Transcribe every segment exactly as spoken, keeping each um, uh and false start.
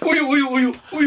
우유 우유 우유 우유.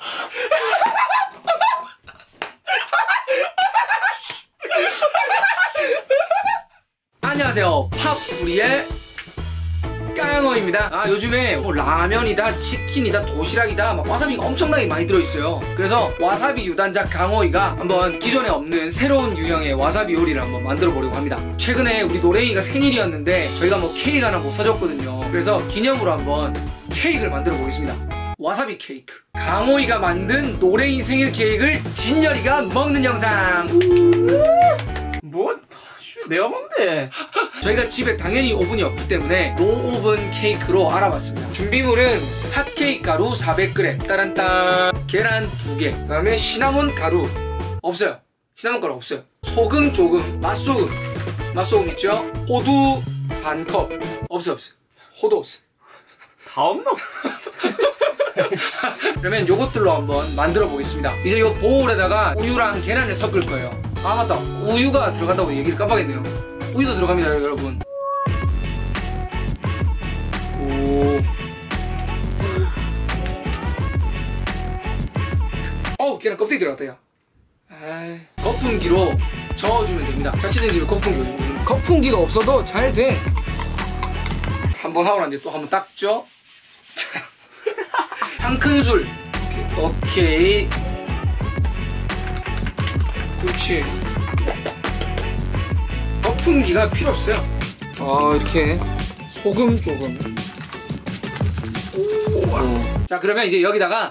안녕하세요, 팝우리의 깡어입니다. 아, 요즘에 뭐 라면이다 치킨이다 도시락이다 막 와사비가 엄청나게 많이 들어있어요. 그래서 와사비 유단자 강어이가 한번 기존에 없는 새로운 유형의 와사비 요리를 한번 만들어 보려고 합니다. 최근에 우리 노랭이가 생일이었는데 저희가 뭐 케이크 하나 못 사줬거든요. 그래서 기념으로 한번 케이크를 만들어 보겠습니다. 와사비 케이크. 강호이가 만든 노랭이 생일 케이크를 진열이가 먹는 영상. 뭐? 내가 먹는데. 저희가 집에 당연히 오븐이 없기 때문에 노오븐 케이크로 알아봤습니다. 준비물은 핫케이크 가루 사백 그램, 따란딴, 계란 두 개, 그 다음에 시나몬 가루 없어요. 시나몬 가루 없어요. 소금 조금, 맛소금, 맛소금 있죠? 호두 반 컵 없어요. 없어요. 호두 없어요. 다 없나? 그러면 요것들로 한번 만들어 보겠습니다. 이제 요 보울에다가 우유랑 계란을 섞을 거예요. 아 맞다, 우유가 들어간다고 얘기를 깜빡했네요. 우유도 들어갑니다 여러분. 오. 어우, 계란 껍데기 들어갔다 야. 아이, 거품기로 저어주면 됩니다. 자취생 집에 거품기, 거품기가 없어도 잘 돼. 한번 하고 난 뒤에 또 한번 닦죠. 한 큰술. 오케이. 그렇지. 거품기가 필요 없어요. 아, 이렇게 소금 조금. 오. 자, 그러면 이제 여기다가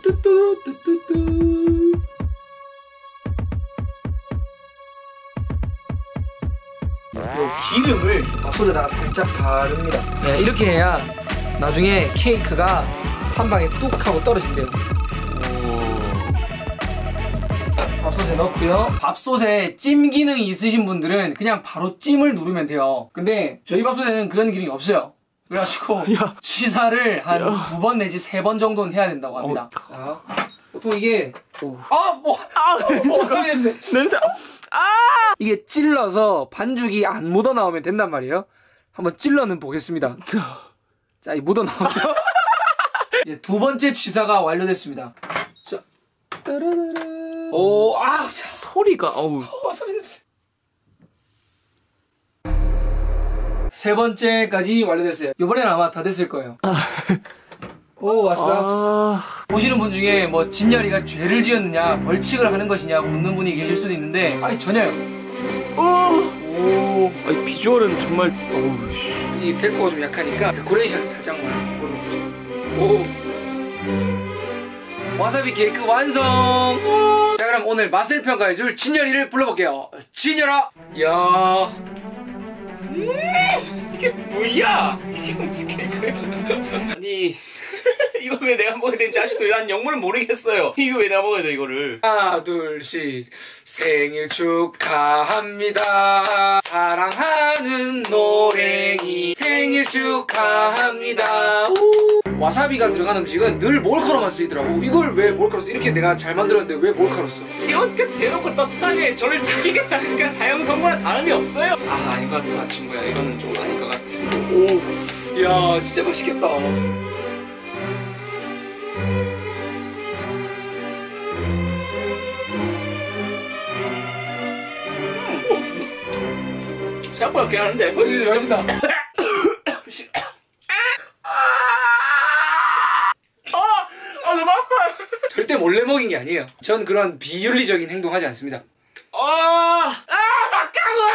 요 기름을 밥솥에다가 살짝 바릅니다. 네, 이렇게 해야 나중에 케이크가 한 방에 뚝 하고 떨어진대요. 밥솥에 넣고요. 밥솥에 찜 기능이 있으신 분들은 그냥 바로 찜을 누르면 돼요. 근데 저희 밥솥에는 그런 기능이 없어요. 그래가지고 야. 취사를 한 두 번 내지 세 번 정도는 해야 된다고 합니다. 어. 자, 보통 이게 오. 아, 뭐, 아, 와사비 냄새. 냄새. 아! 이게 찔러서 반죽이 안 묻어 나오면 된단 말이에요. 한번 찔러는 보겠습니다. 자, 이 묻어 나오죠? 이제 두 번째 취사가 완료됐습니다. 자, 따라라라. 오, 아, 자, 소리가, 어우. 와사비 냄새. 세 번째까지 완료됐어요. 이번에는 아마 다 됐을 거예요. 아. 오, 왔어. 아... 보시는 분 중에 뭐 진열이가 죄를 지었느냐, 벌칙을 하는 것이냐고 묻는 분이 계실 수도 있는데, 아니 전혀요. 오, 오, 아니 비주얼은 정말, 어우 씨. 이 데코가 좀 약하니까 데코레이션 살짝만 걸어봅시다. 오, 와사비 케이크 완성. 오. 자, 그럼 오늘 맛을 평가해줄 진열이를 불러볼게요. 진열아. 야, 음, 이게 뭐야? 이게 무슨 케이크야? 아니. 이거 왜 내가 먹어야 되는지 아직도 난 영문을 모르겠어요. 이거 왜 내가 먹어야 돼 이거를. 하나 둘 셋. 생일 축하합니다. 사랑하는 노랭이 생일 축하합니다. 우. 와사비가 들어간 음식은 늘 몰카로만 쓰이더라고. 이걸 왜 몰카로 써? 이렇게 내가 잘 만들었는데 왜 몰카로 써? 이건 대놓고 떳떳하게 저를 죽이겠다니까 사형 선고랑 다름이 없어요. 아, 아닌 것 같다 친구야. 이거는 좀 아닌 것 같아. 오, 야 진짜 맛있겠다. 생각보다 꽤 하는데. 맛있다, 맛있다. 아, 너무 아파요. 절대 몰래 먹인 게 아니에요. 전 그런 비윤리적인 행동하지 않습니다. 아, 아, 막강원!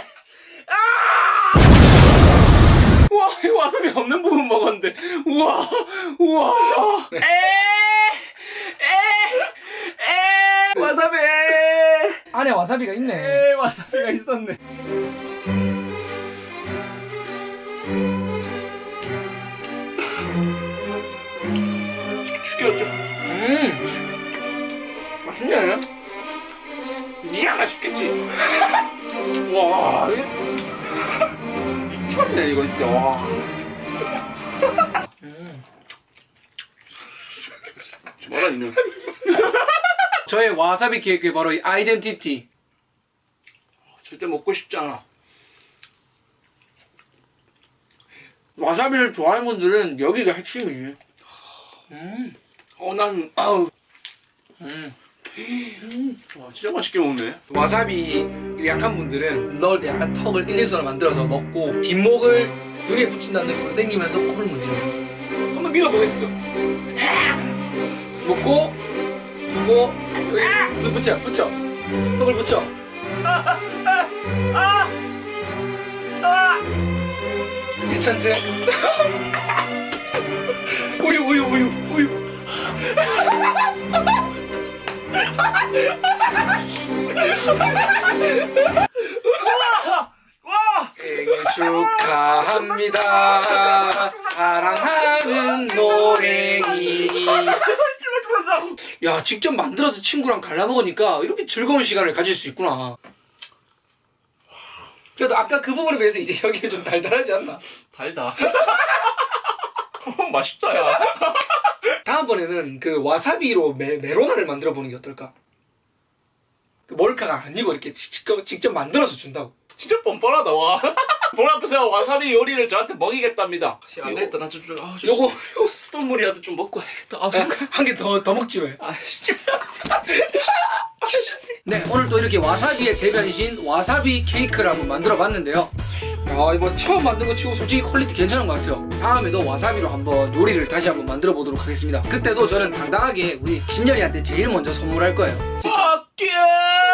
아! 우와, 이거 와사비 없는 부분 먹었는데. 우와, 우와. 에, 에, 에, 와사비. 안에 와사비가 있네. 에, 와사비가 있었네. 죽였죠. 음, 맛있네. 니가 맛있겠지. 와, 미쳤네 이거 진짜. 와. 음. 뭐라 이놈. 저의 와사비 케이크의 바로 이 아이덴티티. 절대 먹고 싶지 않아. 와사비를 좋아하는 분들은 여기가 핵심이지. 음. 어, 난 아우. 음. 음. 와, 진짜 맛있게 먹네. 와사비 약한 분들은 넣을 때 약간 턱을 일직선으로 만들어서 먹고 뒷목을 등에 붙인다는 느낌으로 당기면서 코를 문지르는. 한번 밀어보겠어. 먹고 두고 여기 붙여 붙여 턱을 붙여. 아, 아, 아. 괜찮지? 우유 우유 우유 우유. 와! 생일 축하합니다. 사랑하는 노랭이. 야, 직접 만들어서 친구랑 갈라 먹으니까 이렇게 즐거운 시간을 가질 수 있구나. 그래도 아까 그 부분에 비해서 이제 여기가 좀 달달하지 않나? 달다. 맛있다, 야. 다음번에는 그 와사비로 메, 메로나를 만들어 보는 게 어떨까? 그 몰카가 아니고 이렇게 직접, 직접 만들어서 준다고. 진짜 뻔뻔하다, 와. 본 앞에서 와사비 요리를 저한테 먹이겠답니다. 안 되겠다, 나 좀, 좀, 아, 좀 요거, 요거 수돗물이라도 좀 먹고 해야겠다. 아, 한 개 더, 더 먹지 왜? 아, 진짜. 네, 오늘 또 이렇게 와사비의 대변이신 와사비 케이크를 한번 만들어 봤는데요. 야, 이거 처음 만든 거 치고 솔직히 퀄리티 괜찮은 것 같아요. 다음에도 와사비로 한번 요리를 다시 한번 만들어 보도록 하겠습니다. 그때도 저는 당당하게 우리 진열이한테 제일 먼저 선물할 거예요. 진짜. fuck you!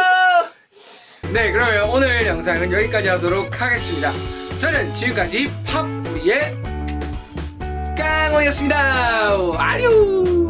네, 그러면 오늘 영상은 여기까지 하도록 하겠습니다. 저는 지금까지 팝우리의 깡호였습니다. 아뇽!